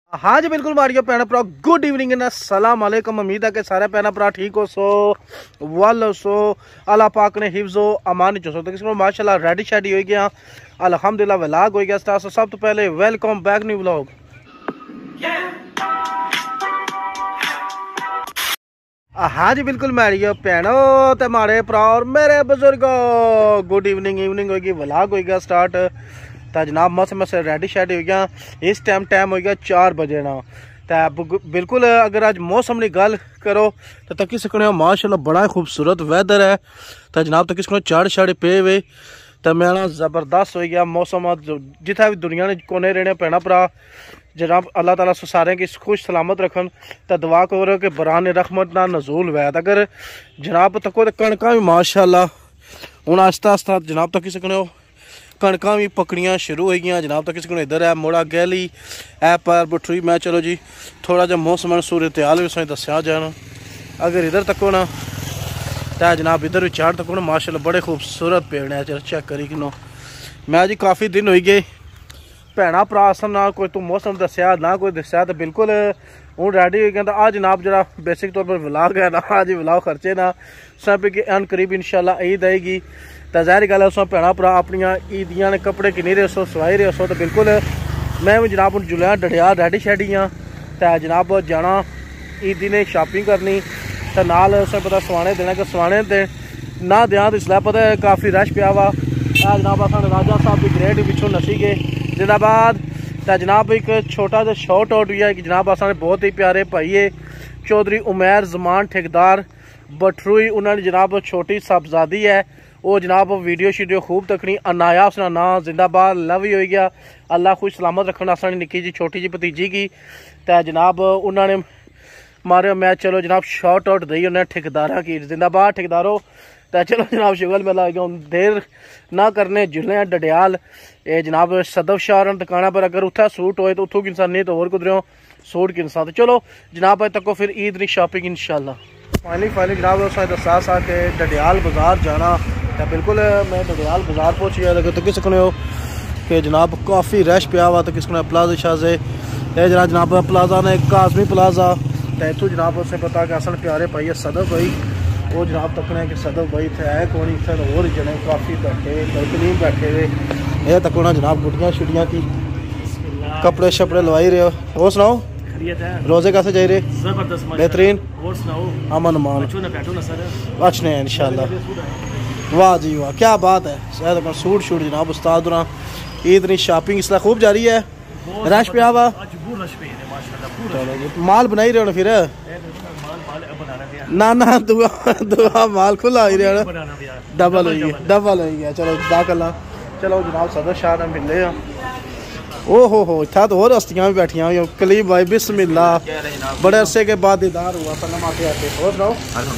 हाँ जी बिल्कुल मारियो भैन भरा गुड इवनिंग एंड अस्सलाम वालेकुम। उम्मीद है कि सारे भैन भरा ठीक हो सो वल सो अल्लाह पाक ने हिफ्ज़ो अमान चो सो तो किसी माशाल्लाह रेडी शेडी हो गया अल्हम्दुलिल्लाह व्लॉग हो गया स्टार्ट। सब तो पहले वेलकम बैक न्यू व्लॉग। हाँ जी बिल्कुल मारियो भैनो ते माड़े भरा और मेरे बुजुर्गो गुड इवनिंग होगी व्लॉग हो गया स्टार्ट। तो जनाब मस रेडी शेडी हो गया इस टाइम हो गया 4 बजे ना। तो बिल्कुल अगर आज मौसम की गल करो तो तकी सकने हो माशाल्लाह बड़ा खूबसूरत वैदर है। तो जनाब तकी सकने चढ़ शड़ पे वे तो मैं ना ज़बरदस्त हो गया मौसम। जितना भी दुनिया ने कोने रहने भैन भरा जनाब अल्लाह ताला सारे की खुश सलामत रखन। तो दुआ करो कि बरान रहमत ना नजूल वैद अगर जनाब तको तो कणका भी माशाल्लाह हूँ आस्ता आस्ता जनाब तकी सकने हो कणकां भी पकड़ियाँ शुरू हो गई जनाब। तक किसी इधर है मोड़ा गैली ऐ पर बठरी मैं चलो जी थोड़ा जहा मौसम सूरत हाल भी सही दसिया जाना। अगर इधर तको ना तो जनाब इधर भी चाड़ तको ना माशाल्लाह बड़े खूबसूरत पेड़ है। चल चेक करी कि मैं जी काफ़ी दिन हो गए भैन भरा असन ना कोई तू मौसम दसिया ना कोई दसिया तो बिल्कुल हूँ रेडी हो गया। तो आज जनाब जरा बेसिक तौर पर व्लॉग है ना आज व्लॉग खर्चे ना सब कि अन करीब इंशाल्लाह ईद आएगी। तो ज़ाहिर गल है भैन भरा अपनिया ईदियाँ ने कपड़े किन्नी रहे सो सवाई रहे सो। तो बिल्कुल मैं भी जनाब जुलिया डडियाल रेडी शेडी हाँ। तो जनाब जाना ईदी ने शॉपिंग करनी तो नाल उसे पता सवाने देना कि सवाने दे ना दें तो इसलिए पता है काफ़ी रश पिया वा। जनाब अस राजा साहब की ग्रेड पिछों नसी गए जिंदाबाद। तो जनाब एक छोटा सा शॉर्ट आउट भी है कि जनाब असा बहुत ही प्यारे भाई है चौधरी उमैर जमान ठेकेदार बठरूई उन्होंने जनाब छोटी साहबजादी है वो जनाब वीडियो शीडियो खूब तकनी अनाया उसका ना जिंदाबाद लव ही हो गया अल्लाह खुश सलामत रखना असा निक्की जी छोटी जी भतीजी की। तो जनाब उन्होंने मारे मैं चलो जनाब शॉर्ट आउट दी उन्हें ठेकेदारा की जिंदाबाद ठेकेदारों। तो चलो जनाब शुगल मेला हो गया देर ना करने जुले डडियाल ये जनाब सदफ शाह दुकाना पर अगर उत्थे सूट होए तो उतों की इंसान नहीं तो होर कुदरों सूट की इंसान। तो चलो जनाब अज तको फिर ईद की शॉपिंग इंशाल्लाह फाइनली जनाब उस दसा सा कि डडियाल बाजार जाना। तो बिल्कुल मैं डडियाल बाजार पहुँच गया तो किस सकने हो कि जनाब काफ़ी रश पिया हुआ तो किस प्लाजा शाजे ये जनाब प्लाजा ने काजमी प्लाजा तो इतों जनाब उसे पता कि असल प्यारे भाई है सदफ भाई वो जनाब तकने कि सदफ भाई इतने है कौन इतने होर जने काफ़ी बैठे तकलीम बैठे हुए ये तको ना जनाब गुटियाँ शुटियाँ की कपड़े शपड़े लवाई रहे हो। और सुनाओ रोजे कैसे जा रहे जबरदस्त बेहतरीन और सुनाओ अमन मान अच्छे हैं इंशाल्लाह। वाह जी वाह क्या बात है शायद सूट शूट जनाब उस्ताद ईद की शॉपिंग इसलिए खूब जारी है रश पे आवा माल बनाई रहे हो फिर ना ना दुआ माल खुला ही रहा डबल हो गया। चलो दाखला चलो जनाब सदर शाह ने मिले हो इतना तो और हस्तियाँ भी बैठिया हुई कलीम भाई बिस्मिल्लाह बड़े अरसे के बाद दीदार हुआ सलाम आते और सुनाओ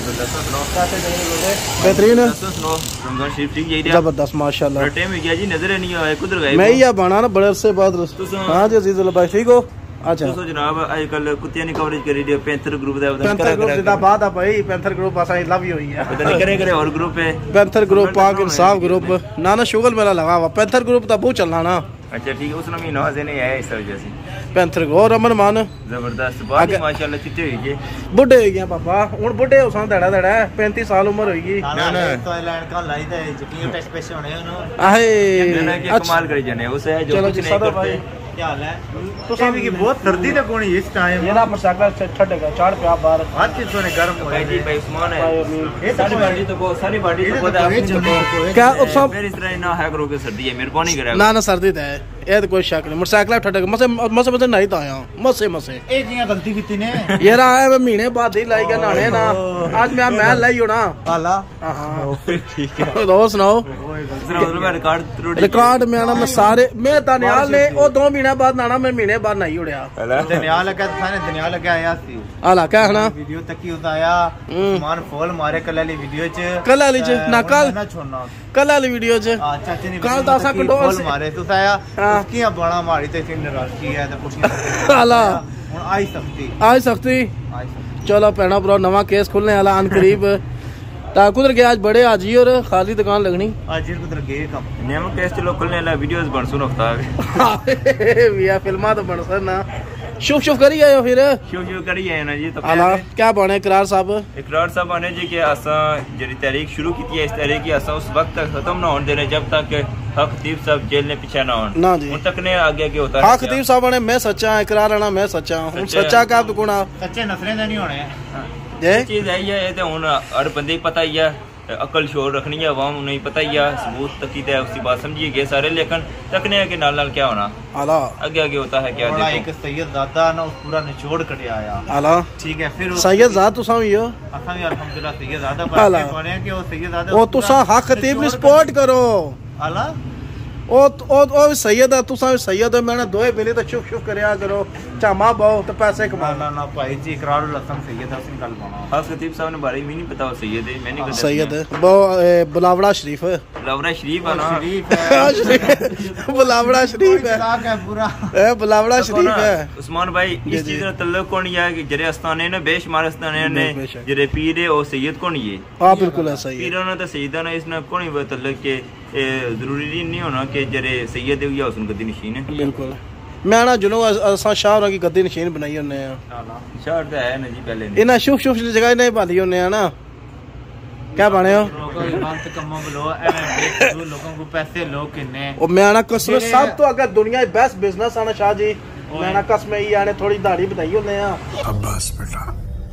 बेहतरीन जबरदस्त माशाल्लाह मैं ही बना ना बड़े अरसे बाद। हाँ जी अजीज भाई ठीक हो अच्छा जनाब आजकल कुत्तियां नहीं कवरेज करी दी पैंथर ग्रुप जिंदाबाद है भाई पैंथर ग्रुप असा लव ही हुई है करे और ग्रुप है पैंथर ग्रुप पाक इंसाफ ग्रुप ना शुगल मेला लगा हुआ पैंथर ग्रुप तो बहुत चलना ना। अच्छा ठीक है उसने महीना से नहीं आया इस वजह से पैंथर और अमन मान जबरदस्त बात माशाल्लाह चिट्टे हो गए बुढ़े हो गए पापा हुन बुढ़े हो सन दड़ा 35 साल उम्र होगी ना ना तो लाइन का लाई दे जटियो टेस्ट पेश होने आहे कमाल करी जाने उसे जो कुछ नहीं करते क्या हाल है तो साहब की बहुत सर्दी तक होनी इस टाइम ये ना मोटरसाइकिल छड़ेगा चाड़ पे आप बाहर हर चीज ने गर्म हो भाई जी भाई उस्मान है ये सारी बॉडी तो बहुत क्या सब मेरी तरह ना है करो के सर्दी है मेहरबानी करे ना ना सर्दी है ये तो कोई शक नहीं मोटरसाइकिल ठड़ेगा मसे नहीं तो आया मसे ए जियां गलती कीती ने यार आया मैं महीने बाद ही लाई गया नाने ना आज मैं महल लाई हो ना हां हां ठीक है और सुनाओ रिकॉर्ड में ना मैं सारे मैं दनियाल ने ओ 2 महीने बाद नाना मैं महीने बाद नहीं उड़या दनियाल लगा थाने दनियाल लगा आया सी आला क्या है ना वीडियो तक ही होता आया मान फॉल मारे कल वाली वीडियो च ना कल ना छोड़ना कल वाली वीडियो च चाचे ने कल दासा कंट्रोल मारे तो आया उसकी बड़ा मारी ते सिंह नाराजगी है तो कुछ आला हुन आई सकती चलो भैना भरा नवा केस खुलने वाला अन करीब कुदर गया आज बड़े आज ही और खाली दुकान लगनी आज कुदर गए कम नेम केस चलो खुलने वाला वीडियोस बन सुन हफ्ता भी फिल्मा तो बन सर ना शुभ शुभ करी आए हो फिर शुभ शुभ करी आए ना जी। तो क्या बने इकरार साहब आने जी कि असा जी तारीख शुरू की है इस तारीख की असा उस वक्त तक खत्म ना होने देने जब तक हक खतीब साहब जेल ने पीछे ना हो ना जी। उन तक ने आगे क्या होता है हक खतीब साहब ने मैं सच्चा इकरार आना मैं सच्चा हूं सच्चा का तो गुना सच्चे नफरे नहीं होने ये चीज है ये तो हुन हर बंदे पता ही है अकल शोर रखनी है अवाम नहीं पता ही है सबूत तकी है उसकी बात समझिए गए सारे लेकिन तकने के नाल क्या होना आला आगे आगे होता है क्या देखो एक सैयदजादा ना उस पूरा निचोड़ कटे आया आला ठीक है फिर सैयदजादा तुसा भी हो असा भी अल्हम्दुलिल्लाह सैयदजादा पर बने कि वो सैयदजादा वो तुसा हक खतीब ने सपोर्ट करो आला ओ सैयद है तुसा सैयद है मैंने दोए बेले तो शुभ शुभ करया करो चामा बाओ तो पैसे कमा ना भाई जी इकरार लसन सैयद हसन गल पाना हां खतीब साहब ने बारे में नहीं पता वो सैयद है मैंने कहा सैयद है वो बुलावड़ा शरीफ है ना शरीफ बुलावड़ा शरीफ है पूरा ए बुलावड़ा शरीफ है उस्मान भाई इस चीज का तल्लुक कौन है कि जरे आस्थाने ने बेशुमार आस्थाने ने जरे पीर है वो सैयद कौन ये हां बिल्कुल है सही पीर ने तो सैयदा ने इसने कौन ही तल्लुक के जरूरी नहीं होना कि जरे सैयद या हुसन गद्दी नशीन है बिल्कुल मैं ना जुनो असा शाह की गद्दी नशीन बनाई होने शाह तो है ना जी पहले इना शुभ शुभ जगह नहीं भाली होने ना क्या बने हो लोगों को पैसे लोग किन्ने ओ मैं ना कसम सब तो अगर दुनिया बेस्ट बिजनेस आना शाह जी मैं ना कसम ही आने थोड़ी दाढ़ी बताई होने अब्बास बेटा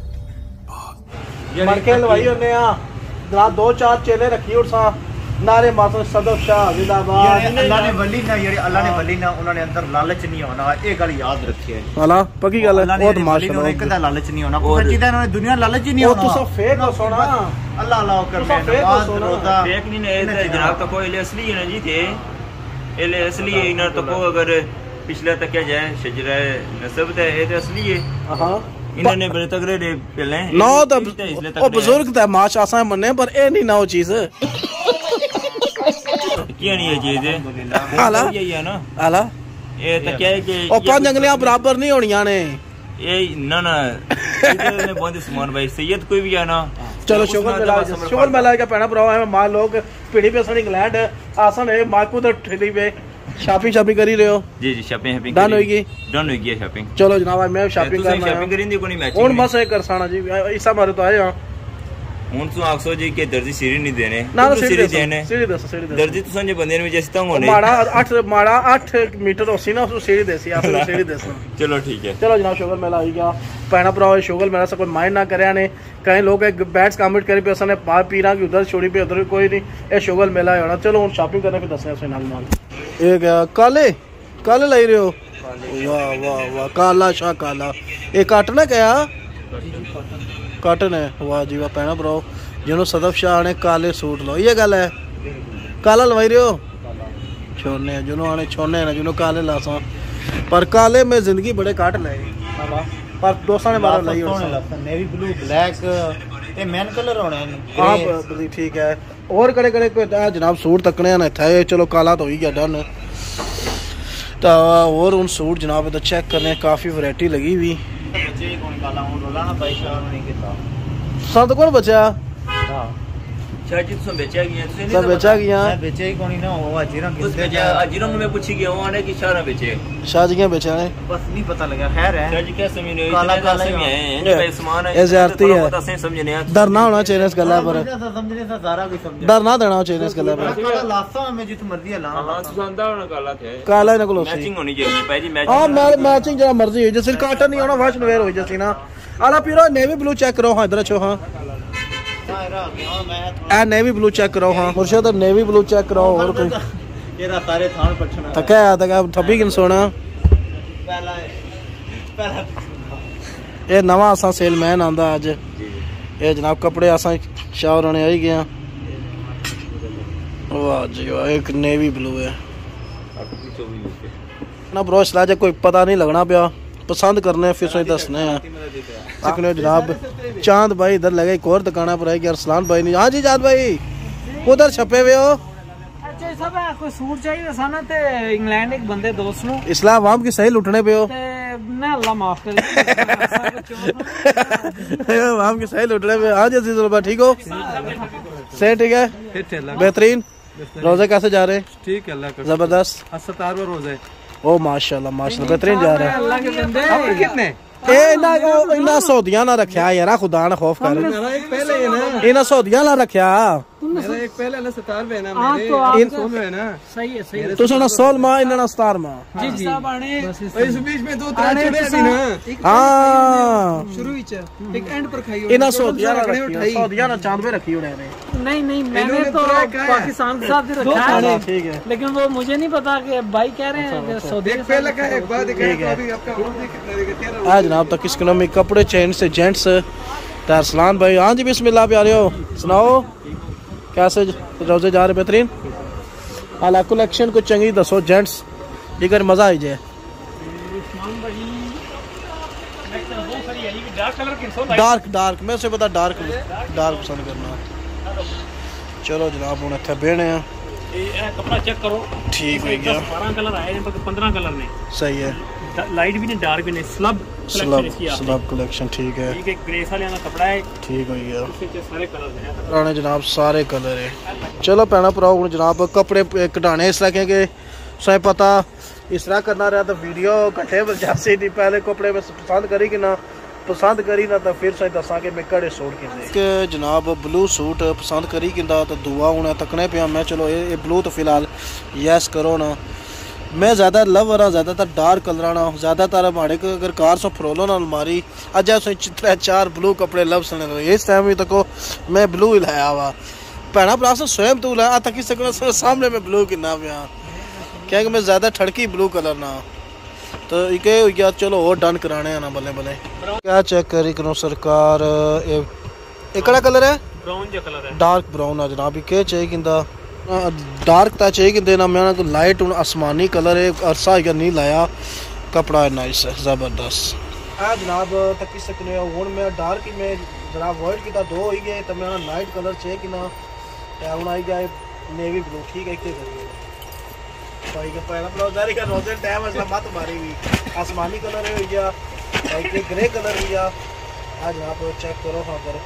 मरके लवाई होने जनाब 2-4 चेले रखी और सा नारे मासूम सदफ शाह जिंदाबाद अल्लाह ने वली ना यार अल्लाह ने वली ना उन्होंने अंदर लालच नहीं होना ये गल याद रखिए अल्लाह पक्की गल है बहुत माशाल्लाह एक दा लालच नहीं होना सच्ची दा इन्होंने दुनिया लालच ही नहीं होना वो तो फेक हो सोना अल्लाह अल्लाह कर मैं नमाज रोजा फेक नहीं है जनाब तो कोई असली है ना जी थे एले असली है इन्होंने तो को अगर पिछले तक क्या जाए शजरा नसब है ये तो असली है हां इन्होंने बड़े तगड़े रे पहले नो तो ओ बुजुर्ग ता माश आसा मन्ने पर ए नहीं ना वो चीज क्या नहीं है चीज है आला यही है ना आला ये तो क्या है कि ओ पांच अंगलियां बराबर नहीं होनियां ने ये ना इधर बहुत उस्मान भाई सैयद कोई भी है ना चलो शुगर मिला का पैना भरा है मां लोग पीढ़ी पे सन इंग्लैंड आसन है माकू तो ठेली पे शॉपिंग कर ही रहे हो जी शॉपिंग डन होगी शॉपिंग चलो जनाब मैं शॉपिंग करना शॉपिंग करिंदी कोनी मैचिंग हुन बस कर साना जी इसा मारे तो आए हुन तू आखसो जी के दर्जी सीरी नहीं देने ना सीरी देने सीरी दर्जी तू संजे बंदे में जैसे तंग होने माड़ा 8 मीटर होसी ना उसको सीरी देसी आपको सीरी देसा चलो ठीक है चलो जनाब शुगर मेला आई गया पैना भरा शुगर मेला से कोई माइंड ना करे ने कई लोग बैट्स कमेंट करे पे असने पार पीरा की उधर छोड़ी पे उधर कोई नहीं ए शुगर मेला होना चलो हुन शॉपिंग करने फिर दसने से नाल एक काले लाई रहे हो वाह वाह वाह काला शाह काला ये काटना क्या काटन है वाह जी वाह पैना ब्रो जिन्हों सदफ शाह ने काले सूट लो ये गल है काला लवाई रहे हो छोने जिन्हों आने छोने ना जिन्हों काले लासा पर काले में जिंदगी बड़े काट लाए पर दोस्तों ने बारह लाई नेवी ब्लू ब्लैक ये मैन कलर होने हां ठीक है और कड़े कोई जनाब सूट तकने ना थे चलो काला तो ही गया डन तो और उन सूट जनाब तो चेक करने काफी वैरायटी लगी हुई सब कौन बचा सब बेचा गया बेचे ही कोनी ना वो अजीरम में पूछी गया आने की शाह बेचे शाह जी बेचा ने बस नहीं पता लगा खैर है शाह जी क्या समझ नहीं काला काला है भाई सामान है ज़्यादती है पता से समझने डर ना होना चाहिए इस गल्ला पर समझने से सारा कोई समझ डर ना देना चाहिए इस गल्ला पर काला लासा में जित मर्जी है ला हां सुंदा होना काला थे काला ने को मैचिंग होनी चाहिए भाई जी मैचिंग हां मैचिंग जरा मर्जी हो जैसे काटन नहीं होना वाश नवेर हो जैसे ना आला पीरो नेवी ब्लू चेक करो हां इधर छो हां ए नेवी ब्लू चेक करो हां मुर्शिद नेवी ब्लू चेक करो और कोई तेरा सारे थान पछना थका तका थपी किन सोना पहला ये नवा असा सेलमैन आंदा आज ये जनाब कपड़े असा शाह होने आई गया वाह जी वाह एक नेवी ब्लू है ना ब्रो इसला कोई पता नहीं लगना पिया पसंद करने फिर सोच दसने हैं जनाब चांद भाई इधर लगे एक और दुकाना पर है कि अरसलान भाई नहीं हाँ जी चांद भाई उधर छपे हुए हो अच्छा सब कोई सूट चाहिए साना ते इंग्लैंड एक बंदे दोस्त नु इस्लाम आवाम की सही लुटने पे हो ना अल्लाह माफ करे आवाम की सही लुटने पे हाँ जी अजीज ठीक हो सही ठीक है बेहतरीन रोजे कैसे जा रहे हैं ठीक है अल्लाह का जबरदस्त 17वां रोजा है ओ माशाल्लाह माशाल्लाह बेहतरीन जा रहा है। अल्लाह के बंदे कितने इन्ना सौदियां ना रखा यार, खुदा ना खौफ कर, इन्ना सौदियां ना रखा एक पहले ना 17 पे ना मेरे इन है ना। सही है सही है। तुस ना 16 माह इन्ना 17 माह। जी जी इस बीच में 2-3 चढ़े भी ना। हां शुरू विच एक एंड पर खाई इन्ना सौदियां ना रखी, सौदियां ना चांदवे रखी उड़े ने। नहीं मैंने तो पाकिस्तान के साथ रखा है, ठीक है, लेकिन वो मुझे नहीं पता कि भाई कह रहे हैं सौदी एक पहले का एक बात है अभी आपका कितना देगा। आज जनाब तक इकोनॉमिक कपड़े चेंज से जेंट्स अरसलान भाई। हाँ जी बिस्मिल्लाह प्यारे हो, सुनाओ कैसे रोजे जा रहे? बेहतरीन हालांकि कलेक्शन को चंगी दसो जेंट्स, जिगर मजा आई जाए। डार्क मैं उसे पता डार्क पसंद करना। चलो जनाब हूँ इतने बहने कपड़ा चेक करो, ठीक हो गया। 12 कलर आए, 15 कलर ने। सही है, लाइट भी नहीं डार्क भी नहीं, स्लब कलेक्शन ठीक है। एक ग्रेस वाला कपड़ा है, ठीक हो गया। सारे कलर हैं पुराने जनाब, सारे कलर है। चलो भैन भराओ जनाब कपड़े कटाने इस तरह के सही पता इस तरह करना रहा तो वीडियो कट्ठे जैसे नहीं पहले कपड़े में पसंद करी ना तो फिर सही दसा कि मैं कड़े सूट कि जनाब ब्लू सूट पसंद करी कि तो दुआ हूँ तकने पे मैं चलो ये ब्लू तो फिलहाल यस करो ना। मैं ज़्यादा लवर हाँ, ज़्यादातर डार्क कलर ना, ज़्यादातर हमारे अगर कार सो फरोलो ना अलमारी अज 3-4 ब्लू कपड़े लव सने इस टाइम भी तको मैं ब्लू ही लाया हुआ भैन भरा स्वयं तू लाया तक सामने में ब्लू किन्ना पिया क्या मैं ज़्यादा ठड़की ब्लू कलर ना तो एक चलो और डन कराने ना बल्ले बल्ले। क्या चेक करी करो सरकार, एक कलर है ब्राउन जो कलर है, डार्क ब्राउन है जनाब। क्या चाहिए किंदा डार्क ता चाहिए कि ना मैं लाइट आसमानी कलर है, अरसा है नहीं लाया कपड़ा है नाइस है ज़बरदस्त है जनाब। तक सकने हूँ मैं डार्क ही में जनाब वाइट की 2 हो गए तो मैं लाइट कलर चाहिए कि ना हूँ आई गया नेवी ब्लू। ठीक है क्या करिए भाई का पहला ब्लाउज का रोजे टाइम असला मत मारी हुई आसमानी कलर हो गया, एक ग्रे कलर हो गया। आज जनाब चेक करो हाँ करो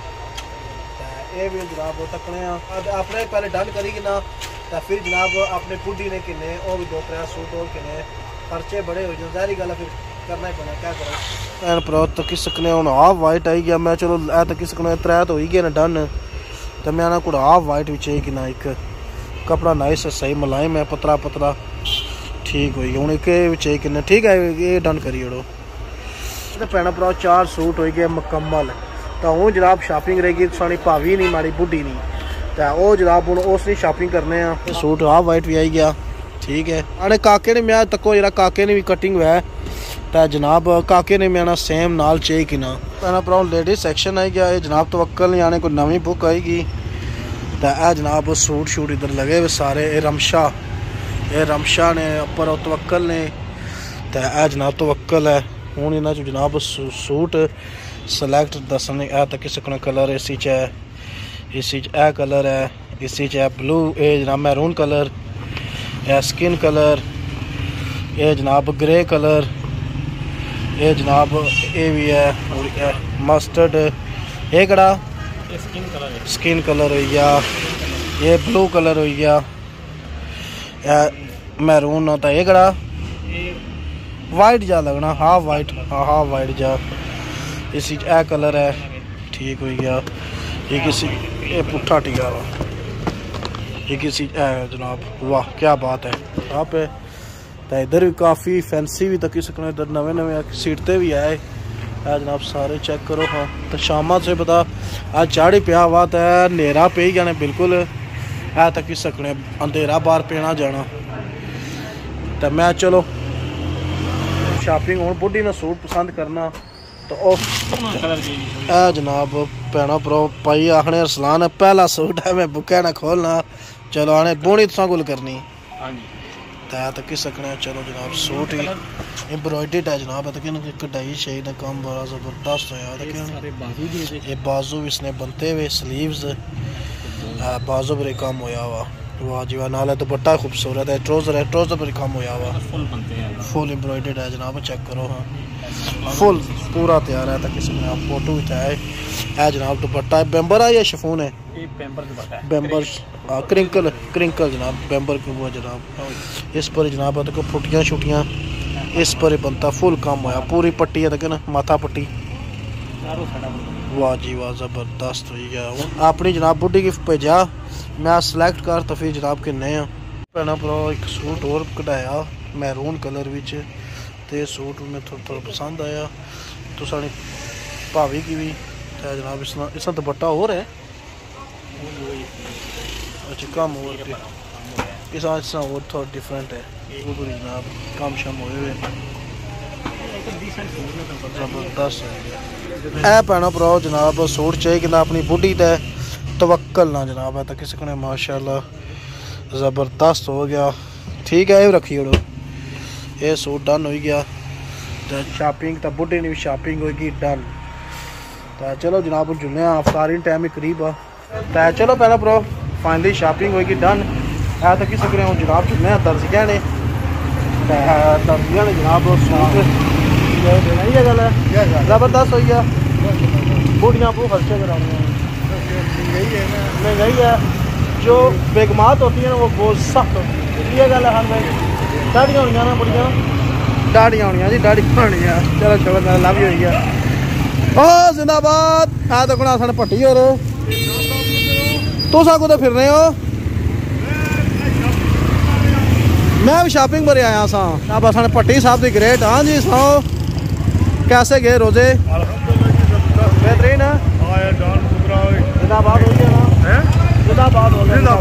ये भी जनाब तकने अपने पहले डन करी कि ना तो फिर जनाब अपने बुढ़ी ने किन्ने और भी 2-3 सूट और किन्ने खर्चे बड़े हो जाए, जारी गल फिर करना ही पड़ा क्या करो। एन प्रो तक सकने हूँ हाफ वाइट आई गया मैं चलो ए तक सकने 3 तो हो ही गए ना डन तो मैं को हाफ वाइट भी चाहिए कि ना एक कपड़ा नाइस है सही मुलायम है पतला ठीक हो गया हूँ एक चाहिए कि ठीक है ये डन करी ओड़ो। तो भैन भरा 4 सूट हो गए मुकम्मल तो हूँ जनाब शॉपिंग रहेगी सानी भावी नहीं माड़ी बुढ़ी नहीं तो वो जनाब हूँ उस नहीं शॉपिंग करने सूट हाफ वाइट भी आई गया ठीक है। आने काके ने मैं तको जरा काके ने भी कटिंग हुआ है तो जनाब काके ने मैं सेम नाल चाहिए कि ना भैन भरा लेडीज सेक्शन आई गया है जनाब तवक्कल नहीं आने कोई नवी बुक आएगी तो यह जनाब सूट शूट इधर लगे हुए सारे ये रमशा ने उपर तवक्कल ने तो यह जनाब तवक्कल है हूँ इन्हों जनाब सूट सलैक्ट दसन तक सकना कलर इसी है कलर है इसी ब्लू ये जनाब मैरून कलर यह स्किन कलर ये जनाब ग्रे कलर ये जनाब ये भी है मस्टर्ड ये कड़ा स्किन कलर हो गया ये ब्लू कलर हो गया मैरून होता ये कड़ा वाइट जा लगना हाफ वाइट जा इसी ए कलर है ठीक हो गया ये किसी ये पुट्ठा टिका वा ये किसी जनाब वाह क्या बात है आप तो इधर भी काफ़ी फैंसी भी तक सकना इधर नवे सीटते भी आए जनाब सारे चेक करो हाँ तो शाम से पता आज चाड़ी पिया हुआ तो नेरा पे ही जाने बिल्कुल है तक सकने अंधेरा बाहर पेना जाना तो मैं चलो शॉपिंग हूँ बुढ़ी ने सूट पसंद करना तो जनाब भैन भ्रो भाई आखने अरसलान पहला सूट है मैं बुके ना खोलना चलो आने बोनी तुसा गुल करनी तक सकने चलो जनाब सूट ही एम्ब्रॉयडर्ड है जनाब कढ़ाई शही का काम बड़ा ज़बरदस्त होया ये बाजू भी इसने बनते हुए स्लीव्स बाजू पर काम होया हुआ वाह जी वाह नाले दुपट्टा खूबसूरत है ट्रोज़र पर काम होया हुआ फुल एम्ब्रॉयडर्ड है जनाब चेक करो हाँ फुल पूरा तैयार है तक सकने आप फोटो भी है जनाब दुपट्टा बेम्बर है या शिफॉन है बेम्बर क्रिंकल क्रिंकल जनाब, बैम्बर क्यों हुआ जनाब। इस पर जनाब देखो फुटियाँ छुटियाँ इस पर बनता फुल काम होया, पूरी पट्टी है ना माथा पट्टी। वाह जी वाह, ज़बरदस्त हुई गया। अपनी जनाब बुढ़ी गिफ्ट भेजा, मैं सिलेक्ट कर तो फिर जनाब किन्ने आ भैन भ्रा। एक सूट और कढ़ाया मैरून कलर विच, ते सूट में थोड़ा पसंद आया तो साड़ी भाभी की भी जनाब। इसका दुपट्टा और है, अच्छा कम और इस और थोड़ा डिफरेंट है जनाब, कम शम हुए जबरदस्त है। भैन भ्रा जनाब सूट चाहिए कि अपनी बुढ़ी ते तवक्कल ना जनाब है तो किसी को माशाल्लाह ज़बरदस्त हो गया। ठीक है, ये रखी ओड़ो, ये सूट डन हो गया। तो शॉपिंग तो बुढ़ी ने भी शॉपिंग होगी डन। तो चलो जनाब जुलने अफतारी टाइम ही करीब आ, तो चलो भैन भ्रा फाइनली शॉपिंग होगी डन है। तो किसी को जनाब जुलने दर्जिया ने जनाब सूट गल है ज़बरदस्त हो गया। बुढ़ियाँ बहुत खर्चे करानी महंगाई है, जो बेगमात होती है ना वो बहुत सख्त होती है। ये गल है हाँ भाई, दाढ़ियाँ होनी ना बुढ़ियाँ, दाढ़ियाँ होनी जी, दाढ़ी होनी है। चलो चलो मेरा लव ही हो गया। ओ जिंदाबाद है तो गुणा सन भट्टी और तुस कुछ फिर रहे हो। मैं भी शॉपिंग पर आया सा बस भट्टी साहब की ग्रेट। हाँ जी सुनाओ कैसे गए रोजे? बेहतरीन है, जिंदाबाद हो गया ना, जिंदाबाद हो गया।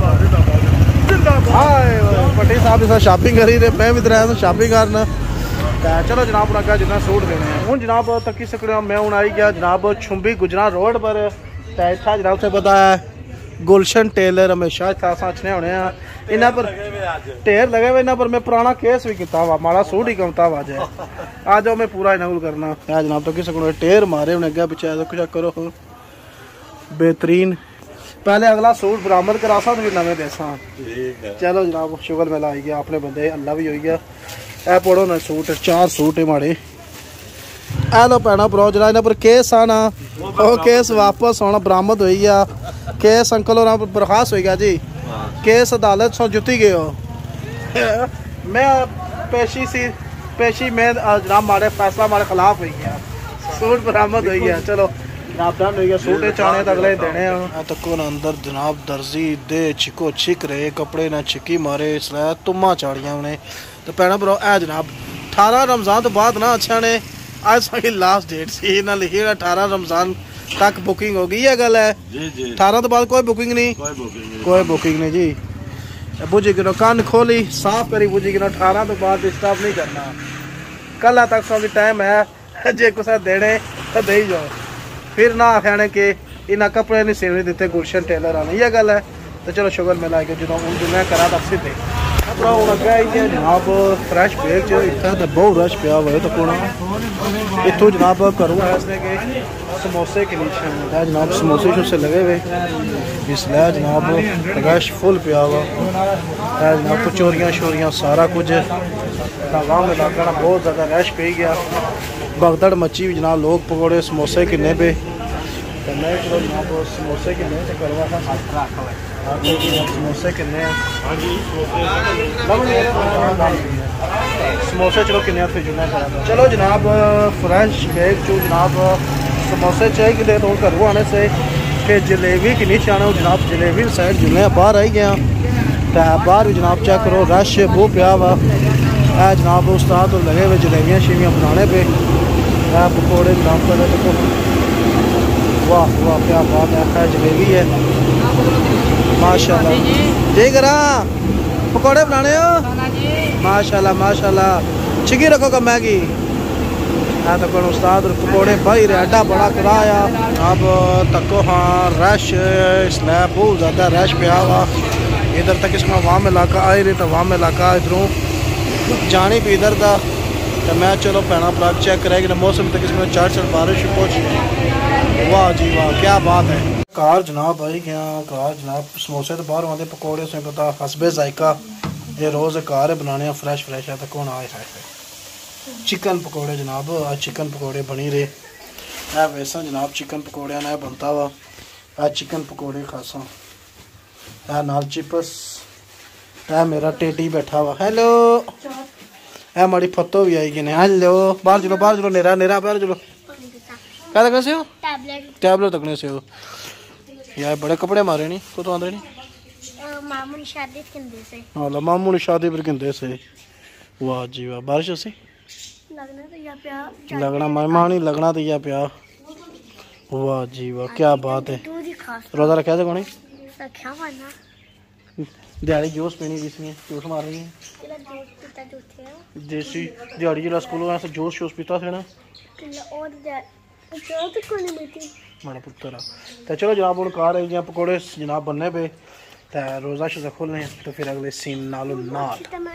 भट्टी साहब इस शॉपिंग करी रहे, मैं भी तो शॉपिंग करना। चलो जनाब अगर जिन्ना सूट देने हैं हूँ जनाब तकी सकते मैं हूँ आई गया जनाब छुंबी गुजरा रोड पर। तो इतना जनाब से पता है गुलशन टेलर हमेशा अच्छे होने हैं। इन्हों पर ढेर लगे हुए, इन्हों पर मैं पुराना केस भी किया वा, माड़ा सूट ही कमता वा जाए। आ जाओ मैं पूरा इनाउल करना है जनाब। तो किसी को ढेर मारे उन्हें अगे पिछे कुछ करो बेहतरीन। पहले अगला सूट बरामद करा सा फिर नवे देसा। चलो जनाब शुगर मेला आई गया, अपने बंदे अल्लाह भी हो गया। ए पढ़ो ना सूट, 4 सूट है माड़े। ए लो भैन भ्रा जरा इन्हों पर केस आना, वो केस वापस आना बरामद हो गया। केस अंकल और बर्खास्त हो गया जी, केस अदालत सो जुती गए हो। मैं पेशी में जनाब मारे फैसला हमारे खिलाफ हो गया, सूट बरामद हो गया। चलो जनाब डन हो गया, सूट चाने तो अगले देने तक अंदर जनाब दर्जी दे छिको छिक रहे कपड़े ना छिकी मारे इसलिए तुमा चाड़िया उन्हें। तो भैन भ्रा ए जनाब 18 रमजान तो बाद ना अच्छा ने आज सारी लास्ट डेट सी ना लिखी 18 रमजान तक बुकिंग हो गई है। गल है 18 तो बाद कोई बुकिंग नहीं, कोई बुकिंग नहीं जी। बुझी गिनो कान खोली साफ करी बुझी गिनो 18 तो बाद डिस्टर्ब नहीं करना। कल तक सो टाइम है, जे कुछ देने तो दे जाओ, फिर ना आखने कि इन्हें कपड़े नहीं सिलने दिते गुलशन टेलर आने। ये गल है। तो चलो शुगर मिला के जो मैं करा दस थे जनाब फ्रैश बेग च इतना तो बहुत रश पिया हुआ। तो कौन इतों जनाब करूँ इसने के समोसे के नीचे है जनाब, समोसे शोसे लगे हुए इसलिए जनाब रश फुल पिया हुआ है जनाब। कचोरियाँ शोरियाँ सारा कुछ वहाँ में इलाका बहुत ज़्यादा रश पी गया, भगदड़ मची भी जनाब। लोग पकौड़े समोसे किन्ने पे मैं चलो जनाब समोसे किन्ने से करवा समोसे किन्ने समोसे चलो किन्ने फिर चलो जनाब फ्रेश बेग चो जनाब समोसे चाहिए कि तो घरों आने से फिर जलेबी की नीचे आना जनाब। जलेबी साइड जुलने बाहर आई गया तो बाहर भी जनाब चेक करो रश बहुत पिया वा है जनाब। उस्ताद तो लगे हुए जलेबियाँ शेबियाँ बनाने पे पकौड़े जनाब कर देखो वाह वाह क्या बात है। जलेबी है माशाल्लाह, ठीक है पकौड़े बनाने हो माशाल्लाह माशाल्लाह। चिकी रखो का मैगी है तो कौन उस्ताद पकौड़े भाई रेडा बड़ा कराया। अब तको हाँ रश इसलिए बहुत ज़्यादा रश पे हुआ इधर तक। इसमें वहाँ में इलाका आए रहे तो वहाँ में इलाका इधरों जानी भी इधर का। तो मैं चलो भैन भ्रा चेक करें कि मौसम तक इसमें 4 बारिश पहुँची। वाह जी वाह क्या बात है। कार जनाब आई गया, कार जनाब समोसे तो बाहर आते पकौड़े से पता हसबे जायका ये रोज़ कार बनाने फ्रेश फ्रेश है। तो कौन आए है चिकन पकौड़े जनाब, आज चिकन पकौड़े बनी रहे है वैसा जनाब। चिकन पकौड़े ना बनता वा आज चिकन पकौड़े खासा नाल चिप्स है मेरा टेडी बैठा हुआ हेलो है हमारी फतो भी आई गई हेलो बाहर चलो नेरा नेरा बाहर चलो क्या तकने से हो टैबलेट तकने से हो यार बड़े कपड़े मारे नहीं को तो आंदे नहीं मामू ने शादी किंदे से हां मामू ने शादी पर किंदे से वाह जी वाह बारिश से लगना तो या प्या लगना मामा नहीं लगना तो या प्या वाह जी वाह क्या बात है रोजा रखा था कौन रखा मारना दिहाड़ी जूस पीनी इसमें जूस मार रही है देसी दिहाड़ी जिला स्कूल से जूस शूस पीता थे ना माड़ा पुत्र तो चलो जनाब हूँ कार है पकौड़े जनाब बनने पे तो रोज़ा शोज़ा खोलने तो फिर अगले सीन नालों नाल